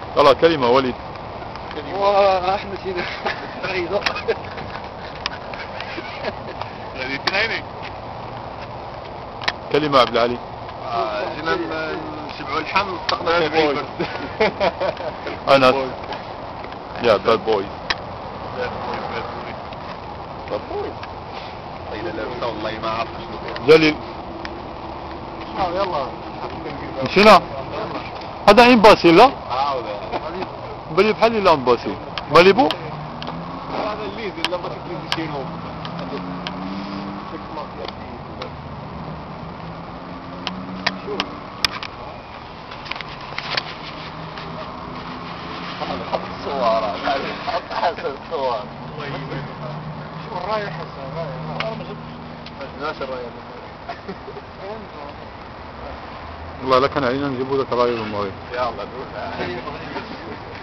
يلا كلمة وليد. واحنا سينا عيدة كلمة عبد العلي. جينا نشبعوا اللحم طقنا فيه البرد. أنس. يا باد بويز. باد بويز. طيب لا والله ما عرفت شنو. جليل. يلا. مشينا. هذا عين باسيل لا؟ عاود. بلي بحال لا باسيل. ماليبو؟ هذا الليز اللي ما تقدر تشيلهم. حط الصور حط حسن الصور. شو الرايح حسن الرايح ما شفناش الرايح. والله لك أنا علينا نجيبوا ذاك الراجل المريض. يلا